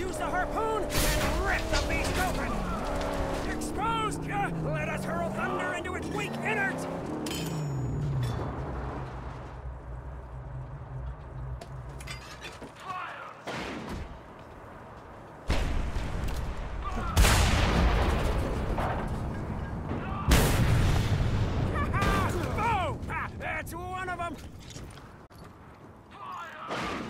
use the harpoon and rip the beast open! Exposed! Let us hurl thunder into its weak innards! That's one of them!